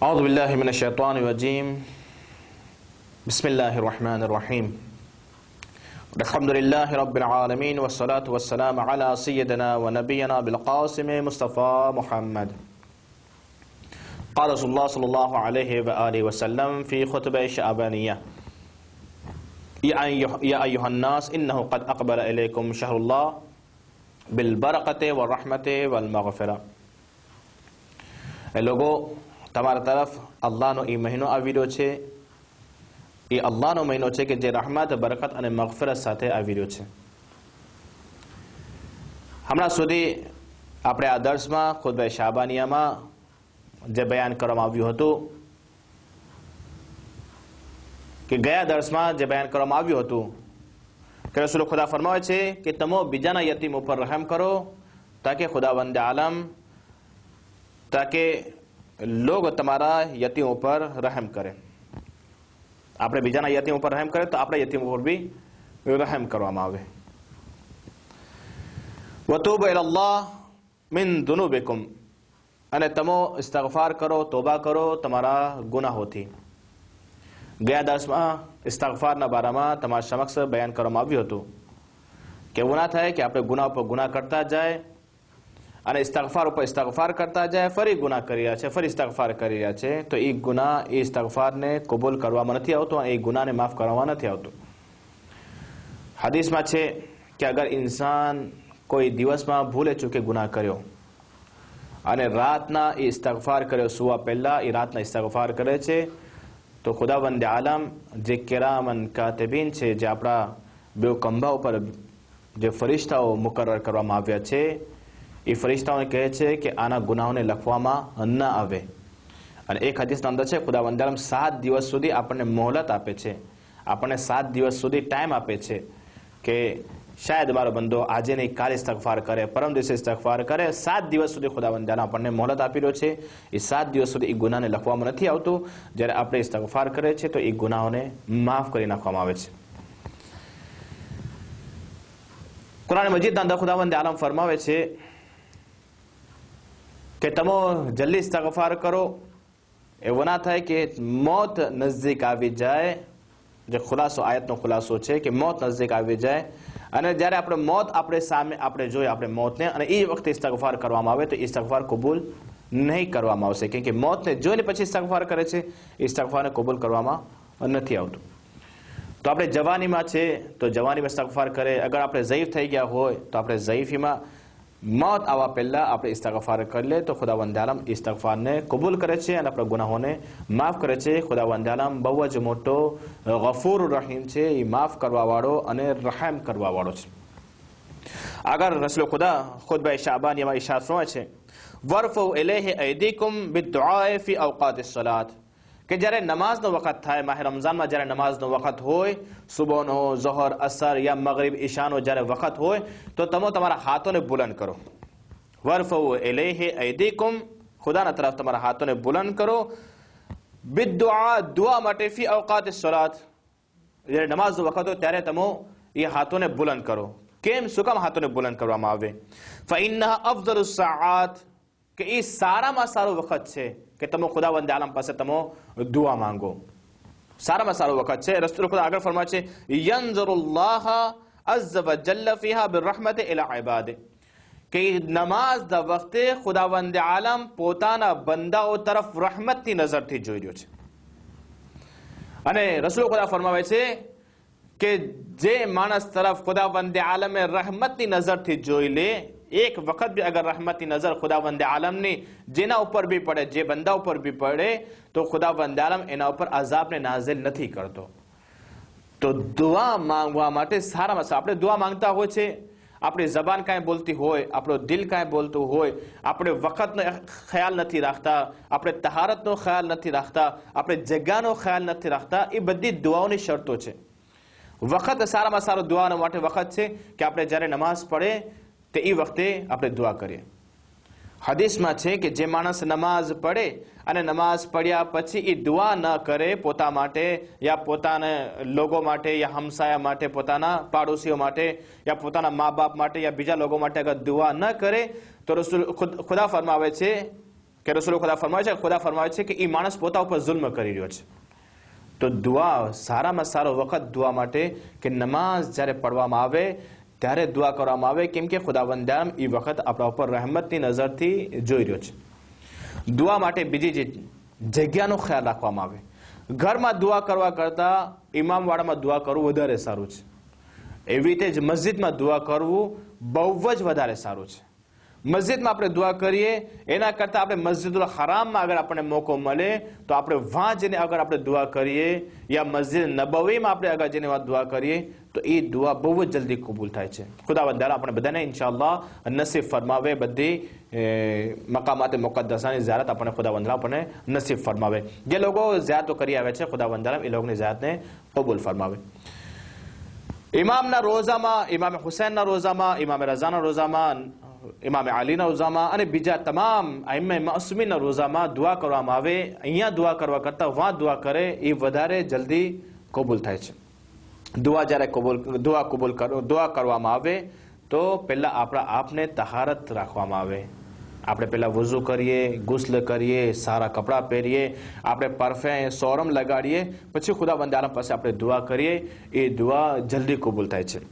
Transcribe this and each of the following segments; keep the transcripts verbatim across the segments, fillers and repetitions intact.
औज़ु बिल्लाहि मिनश शैतानिर रजीम बिस्मिल्लाहिर रहमानिर रहीम अल्हम्दुलिल्लाहि रब्बिल आलमीन वस्सलातु वस्सलामु अला सय्यिदिना व नबियना बिल क़ासिम मुस्तफ़ा मुहम्मद क़ाल रसूलुल्लाह सल्लल्लाहु अलैहि व आलिहि वसल्लम फ़ी ख़ुतबह शअबानिय्या या अय्युहन नास इन्नहु क़द अक़बल इलैकुम शहरुल्लाह बिल बरकति व रहमति वल मग़फ़िरा। ए लोगो, તમારા તરફ અલ્લાહનો એ મહિનો આવી રહ્યો છે। એ અલ્લાહનો મહિનો છે કે જે રહમત, બરકત અને મગફરત સાથે આવી રહ્યો છે। હમણાં સુધી આપણે આ દર્સમાં ખુતબા શાબાનિયામાં જે બયાન કરવામાં આવ્યું હતું કે ગયા દર્સમાં જે બયાન કરવામાં આવ્યું હતું કે રસૂલ ખુદા ફરમાવે છે કે તમે બીજાના યતીમ ઉપર રહેમ કરો તાકે ખુદાવંદ આલમ તાકે लोग तमारा यतीम पर रहम करे। आपणे बीजाना यतीम पर रहम करे तो आपणे यतीम पर भी रहम करवामां आवे। वतूबु इलल्लाह मिन दुनूबिकुम, अने तमो इस्तगफार करो, तौबा करो तमारा गुनाहोथी। गया दर्समां इस्तगफारना बारामां तमारा समक्ष बयान करवामां આવ્યું હતું કે એવું ના થાય કે આપણે ગુનાહ પર ગુનાહ કરતા જાય અને ઇસ્તગફાર ઉપર ઇસ્તગફાર કરતા જાય, ફરી ગુનાહ કરી રહ્યા છે, ફરી ઇસ્તગફાર કરી રહ્યા છે, તો એ ગુનાહ એ ઇસ્તગફારને કબૂલ કરવામાં નથી આવતો અને એ ગુનાહને માફ કરવામાં નથી આવતો। હદીસમાં છે કે અગર ઇન્સાન કોઈ દિવસમાં ભૂલે ચૂકે ગુનાહ કર્યો અને રાતના એ ઇસ્તગફાર કર્યો, સુવા પહેલા એ રાતના ઇસ્તગફાર કરે છે, તો ખુદાવંદ આલમ જે કિરામન કાતિબીન છે, જે આપણા બે ખંભા ઉપર જે ફરિશ્તાઓ મુકર્રર કરવામાં આવ્યા છે, એ ફરિશ્તાઓને કહે છે કે આના ગુનાહોને લખવામાં ન આવે। અને એક હદીસના અંદર છે ખુદાવંદ આલમ સાત દિવસ સુધી આપણને મોહલત આપે છે, આપણને સાત દિવસ સુધી ટાઈમ આપે છે કે શાયદ મારો બંદો આજે નહીં કાલે ઇસ્તગફાર કરે, પરમ દિવસે ઇસ્તગફાર કરે। સાત દિવસ સુધી ખુદાવંદ આલમ આપણને મોહલત આપી રહ્યો છે। એ સાત દિવસ સુધી એ ગુનાહને લખવામાં નથી આવતું। જ્યારે આપણે ઇસ્તગફાર કરે છે તો એ ગુનાહોને માફ કરી નાખવામાં આવે છે। કુરાન મજીદના અંદર ખુદાવંદ આલમ ફરમાવે છે કે તમો જલ્દી ઇસ્તગફાર કરો, એવું ના થાય કે મોત નજદીક આવી જાય। જે ખુલાસો આયતનો ખુલાસો છે કે મોત નજદીક આવી જાય અને જ્યારે આપણે મોત આપણે સામે આપણે જોઈએ આપણે મોતને અને એ વખતે ઇસ્તગફાર કરવામાં આવે તો ઇસ્તગફાર કબૂલ નહીં કરવામાં આવશે, કેમ કે મોતને જોઈને પછી ઇસ્તગફાર કરે છે, ઇસ્તગફારને કબૂલ કરવામાં નથી આવતું। તો આપણે જવાનીમાં છે તો જવાનીમાં ઇસ્તગફાર કરે, અગર આપણે ઝઈફ થઈ ગયા હોય તો આપણે ઝઈફીમાં मौत आवा पहला આપણે ઇસ્તગફાર કરી લે તો ખુદાવંદ આલમ ઇસ્તગફારને કબૂલ કરે છે અને આપણા ગુનાહોને માફ કરે છે। ખુદાવંદ આલમ બહુ જ મોટો ગફૂર રહીમ છે, એ માફ કરવાવાળો અને રહમ કરવાવાળો છે। આગળ રસૂલ ખુદા ખુતબા શાબાનિયામાં ઇરશાદ ફરમાવે છે વરફુ ઇલૈહિ અયદીકુમ બિદ્દુઆ ફી અવકાતિસ સલાત, કે જ્યારે નમાઝનો વખત થાય, માહ રમઝાનમાં જ્યારે નમાઝનો વખત હોય, સુબહનો, ઝોહર, અસર યા મગરિબ, ઈશાનો જ્યારે વખત હોય તો તમે તમારા હાથોને બુલંદ કરો। વરફઉ ઇલૈહિ અયદીકુમ, ખુદાના તરફ તમારા હાથોને બુલંદ કરો, બિદ્દુઆ, દુઆ માટે, ફી અવકાતિસ સલાત, જ્યારે નમાઝનો વખત હોય ત્યારે તમે એ હાથોને બુલંદ કરો। કેમ, શું કામ હાથોને બુલંદ કરવામાં આવે? ફઇન્નહા અફઝલુસ સઆત, કે એ સારામાં સારો વખત છે કે તમે ખુદાવંદ આલમ પાસે તમે દુઆ માંગો, સારામાં સારો વખત છે। રસૂલ ખુદા આગળ ફરમાવે છે યંઝુરુલ્લાહ અઝ્ઝ વ જલ્લ ફીહા બિરહમતિ ઇલા ઇબાદિ, કે નમાઝના વખતે ખુદાવંદ આલમ પોતાના બંદાઓ તરફ રહમતની નજરથી જોઈ રહ્યો છે। અને રસૂલ ખુદા ફરમાવે છે કે જે માણસ તરફ ખુદાવંદ આલમે રહમતની નજરથી જોઈ લે, एक वक्त भी अगर रहमती नजर खुदावंद आलम ने जेना ऊपर भी पड़े, जे बंदा ऊपर भी पड़े, तो खुदावंद आलम एना ऊपर अजाब ने नाजिल नहीं करतो। तो दुआ मांगवा माटे सारामां सारो आपणे दुआ मांगता होय छे, आपणी जबान कांई बोलती होय, आपणो दिल कांई बोलतुं होय, आपणे वखतनो ख्याल नथी राखता, आपणे तहारतनो ख्याल नथी राखता, आपणे जग्यानो ख्याल नथी राखता, ए बधी दुआओनी शर्तो छे। वखत सारामां सारो दुआनो माटे वखत छे के आपणे ज्यारे नमाज पढ़े તે એ વખતે આપણે દુઆ કરીએ। હદીસમાં છે કે જે માણસ નમાઝ પડે અને નમાઝ પડ્યા પછી એ દુઆ ન કરે પોતા માટે યા પોતાના લોકો માટે યા હમસાયા માટે, પોતાના પાડોશીઓ માટે યા પોતાના મા બાપ માટે યા બીજા લોકો માટે અગર દુઆ ન કરે તો રસૂલ ખુદા ફરમાવે છે કે રસૂલ ખુદા ફરમાવે છે ખુદા ફરમાવે છે કે એ માણસ પોતા ઉપર જુલ્મ કરી રહ્યો છે. તો દુઆ સારામાં સારો વખત દુઆ માટે કે નમાઝ જ્યારે પડવામાં આવે ત્યારે દુઆ કરવામાં આવે, કેમ કે ખુદાવંદ આલમ એ વખત આપણા ઉપર રહેમતની નજરથી જોઈ રહ્યો છે. દુઆ માટે બીજી જે જગ્યાનો ખ્યાલ રાખવામાં આવે, ઘરમાં દુઆ કરવા કરતાં ઇમામવાડામાં દુઆ કરવું વધારે સારું છે. એવી રીતે જ મસ્જિદમાં દુઆ કરવું બહુ જ વધારે સારું છે. મસ્જિદમાં આપણે દુઆ કરીએ એના કરતાં આપણે મસ્જિદુલ હરામમાં અગર આપણને મોકો મળે તો આપણે વાં જઈને અગર આપણે દુઆ કરીએ યા મસ્જિદ નબવીમાં આપણે અગર જઈને દુઆ કરીએ તો એ દુઆ બહુ જ જલ્દી કબૂલ થાય છે. ખુદાવંદ આલમ આપણે બધાને ઇન્શાઅલ્લાહ નસીબ ફરમાવે, બધી મકામાત મુકદ્દસાની ઝિયારત આપણે ખુદાવંદ આલમ આપણને નસીબ ફરમાવે. જે લોકો ઝિયારતો કરી આવે છે ખુદાવંદ આલમ એ લોકોની ઝિયારતને કબૂલ ફરમાવે. ઇમામના રોઝામાં, ઇમામ હુસૈનના રોઝામાં, ઇમામ રઝાના રોઝામાં, ઇમામ અલીના રોઝામાં અને બીજા તમામ આઇમ્મા માસૂમીનના રોઝામાં દુઆ કરવામાં આવે. અહીંયા દુઆ કરવા કરતાં વાં દુઆ કરે એ વધારે જલ્દી કબૂલ થાય છે. દુઆ જ્યારે કબૂલ દુઆ કબૂલ દુઆ કરવામાં આવે તો પહેલાં આપણા આપને તહારત રાખવામાં આવે. આપણે પહેલાં વઝુ કરીએ, ગુસ્લ કરીએ, સારા કપડાં પહેરીએ, આપણે પરફેમ સોરમ લગાડીએ, પછી ખુદાવંદ આલમ પાસે આપણે દુઆ કરીએ. એ દુઆ જલ્દી કબૂલ થાય છે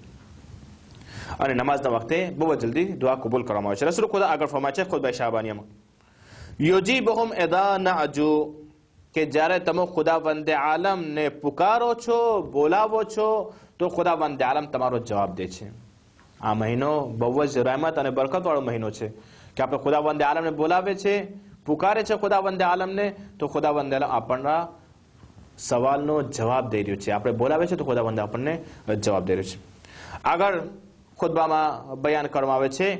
અને નમાઝના વખતે બહુ જલ્દી દુઆ કબૂલ કરવામાં આવે છે. રસૂલ ખુદા આગળ ફરમાય છે ખુતબા શાબાનિયામાં, યુજીબુહુમ ઇદા નઅજુ, કે જ્યારે તમે ખુદાવંદ આલમને પુકારો છો, બોલાવો છો તો ખુદાવંદ આલમ તમારો જવાબ દે છે. આ મહિનો બહુ જ રહેમત અને બરકતવાળો મહિનો છે કે આપણે ખુદાવંદ આલમને બોલાવે છે, પુકારે છે ખુદાવંદ આલમને તો ખુદાવંદ આલમ આપણના સવાલનો જવાબ દઈ રહ્યો છે. આપણે બોલાવે છે તો ખુદાવંદ આપણને જવાબ દઈ રહ્યો છે. આગળ ખુતબામાં બયાન કરવામાં આવે છે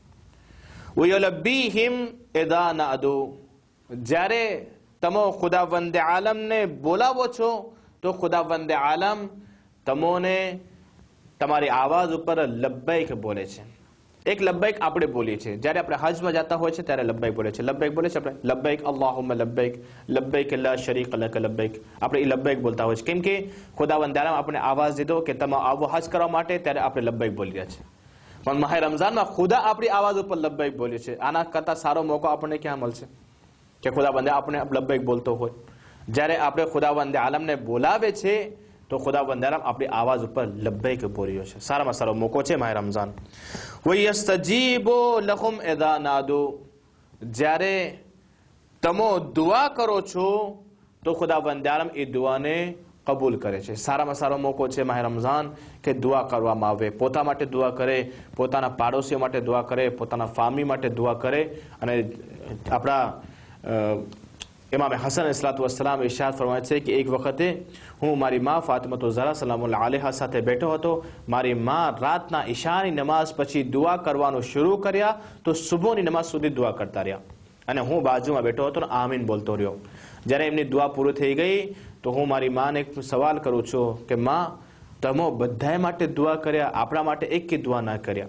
વયુલબ્બીહિમ ઇદા નઅદુ, જ્યારે તમે ખુદાવંદ આલમને બોલાવો છો તો ખુદાવંદ આલમ તમોને તમારી આવાજ ઉપર લબ્બૈક બોલે છે. એક લબ્બૈક આપણે બોલીએ છીએ જ્યારે આપણે હજમાં જતા હોય છે ત્યારે લબ્બૈક બોલે છે. લબ્બૈક બોલે છે આપણે લબ્બૈક અલ્લાહુમ્મા લબ્બૈક, લબ્બૈક લા શરીક લક લબ્બૈક, આપણે એ લબ્બૈક બોલતા હોય છે. કેમ કે ખુદાવંદ આલમ આપણે આવાજ દીધો કે તમે આવો હજ કરવા માટે ત્યારે આપણે લબ્બૈક બોલી રહ્યા છે. પણ માહે રમઝાનમાં ખુદા આપણી આવાજ ઉપર લબ્બૈક બોલ્યો છે. આના કરતાં સારો મોકો આપણને ક્યાં મળશે કે ખુદાવંદ આપણે લબ્બૈક બોલતો હોય. જ્યારે આપણે ખુદાવંદ આલમને બોલાવે છે તો ખુદાવંદ આલમ આપણી આવાજ ઉપર લબ્બૈક બોલ્યો છે. સારામાં સારો મોકો છે માહે રમઝાન. વયસ્તજીબુ લહુમ ઇદા નાદુ, જ્યારે તમે દુઆ કરો છો તો ખુદાવંદ આલમ એ દુઆને કબૂલ કરે છે. સારામાં સારો મોકો છે માહે રમઝાન કે દુઆ કરવામાં આવે. પોતા માટે દુઆ કરે, પોતાના પાડોશીઓ માટે દુઆ કરે, પોતાના ફામી માટે દુઆ કરે. અને આપણા ઇમામ હસન અલૈહિસ્સલાતુ વસ્સલામ ઇરશાદ ફરમાવે છે કે એક વખતે હું મારી માં ફાતિમા ઝહરા સલામુલ્લાહ અલૈહા સાથે બેઠો હતો. મારી માં રાતના ઈશાની નમાઝ પછી દુઆ કરવાનું શરૂ કર્યા તો સુબહની નમાઝ સુધી દુઆ કરતા રહ્યા અને હું બાજુમાં બેઠો હતો અને આમીન બોલતો રહ્યો. જ્યારે એમની દુઆ પૂરી થઈ ગઈ તો હું મારી માને એક સવાલ કરું છું કે માં, તમે બધાય માટે દુઆ કર્યા, આપણા માટે એક કે દુઆ ના કર્યા?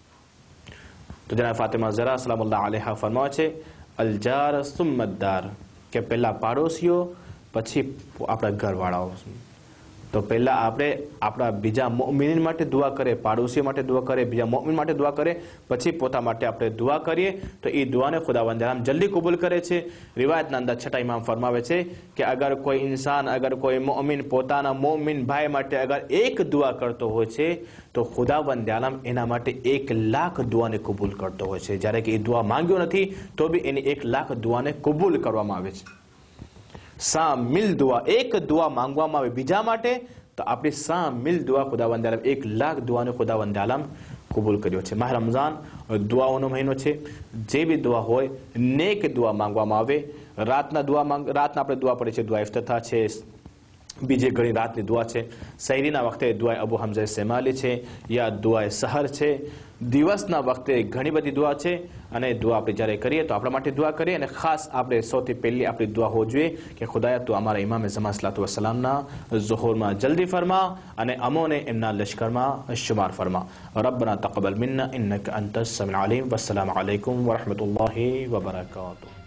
તો જનાબ ફાતિમા ઝહરા સલામુલ્લાહ અલૈહા ફરમાવે છે અલજાર સુમ્મદ્દાર, કે પહેલા પાડોશીઓ પછી આપણા ઘરવાળાઓ. તો પહેલા આપણે આપણા બીજા મોમિન માટે દુઆ કરે, પાડોશીઓ માટે દુઆ કરે, બીજા મોમિન માટે દુઆ કરે, પછી પોતા માટે આપણે દુઆ કરીએ તો એ દુઆને ખુદાવંદ આલમ જલ્દી કબૂલ કરે છે. રિવાયતના અંદર છઠ્ઠા ઇમામ ફરમાવે છે કે અગર કોઈ ઇન્સાન, અગર કોઈ મોમિન પોતાના મોમિન ભાઈ માટે અગર એક દુઆ કરતો હોય છે તો ખુદાવંદ આલમ એના માટે એક લાખ દુઆને કબૂલ કરતો હોય છે. જ્યારે કે એ દુઆ માંગ્યો નથી તો બી એની એક લાખ દુઆને કબૂલ કરવામાં આવે છે. સા મિલ દુઆ, એક દુઆ માંગવામાં આવે બીજા માટે તો આપણી સા મિલ દુઆ ખુદાવંદ આલમ એક લાખ દુઆને ખુદાવંદ આલમ કબૂલ કર્યો છે. માહ રમઝાન દુઆઓનો મહિનો છે. જે બી દુઆ હોય નેક દુઆ માંગવામાં આવે. રાતના દુઆ માંગ રાતના આપણે દુઆ પડી છે, દુઆ ઇફ્તિતાહ છે, બીજી ઘણી રાતની દુઆ છે. સહેરીના વખતે દુઆ અબુ હમઝા સેમાલી છે યા દુઆ સહર છે. દિવસના વખતે ઘણી બધી દુઆ છે અને દુઆ આપણે જ્યારે કરીએ તો આપણા માટે દુઆ કરીએ અને ખાસ આપણે સૌથી પહેલી આપણી દુઆ હોવી જોઈએ કે ખુદાયા તું અમારા ઇમામ ઝમાન સલાતુ વસલામના ઝુહુરમાં જલ્દી ફરમા અને અમોને એમના લશ્કરમાં શુમાર ફરમા. રબ્બના તaqabbal મિન્ના ઇન્નકા અંતસ સમીઉલ અલીમ. વસ્સલામુ અલૈકુમ વરહમતુલ્લાહિ વબરકાતુહુ.